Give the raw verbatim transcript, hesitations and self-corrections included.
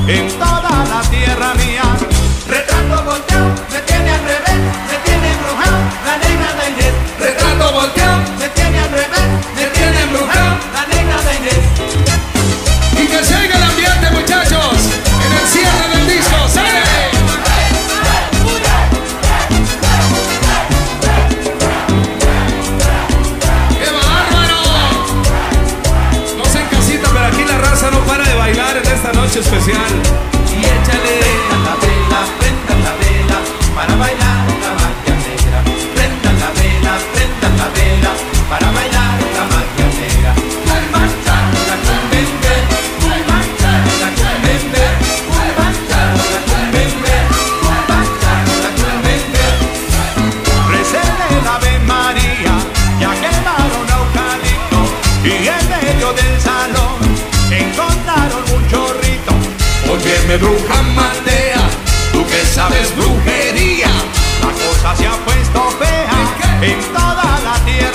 en toda la tierra mía. Retrato volteado, me tiene al revés, me tiene embrujado, la negra de Inés. Retrato volteado, me tiene al revés, me tiene embrujado, la negra de Inés. Y que siga el ambiente, muchachos, en el cierre del disco. ¡Sale! ¡Qué bárbaro! No sé en casita, pero aquí la raza no para de bailar en esta noche especial. Y échale. Prendan la vela, prendan la vela, para bailar la magia negra. Prendan la vela, prendan la vela, para bailar la magia negra. Muy manchar, la cumbembe, muy manchar, la cumbembe, muy manchar, la cumbembe, muy manchar, la cumbembe. Recele la Ave María, ya quemaron a eucalipto, y en medio del salón encontraron un chorrito. Óyeme, bruja Matea, tú que sabes brujería. La cosa se ha puesto fea en toda la tierra.